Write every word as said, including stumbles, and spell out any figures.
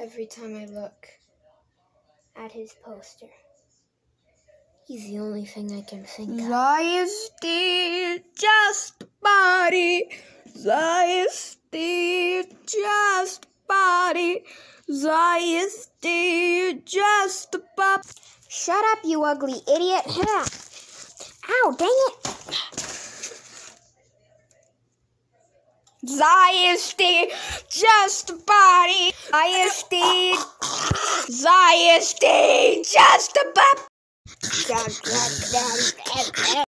every time I look at his poster. He's the only thing I can think of. Zajisty just body. Zajisty just body. Zajisty just pop. Shut up, you ugly idiot. Ow, dang it. Zajisty just body. Zajisty. Zajisty just pop.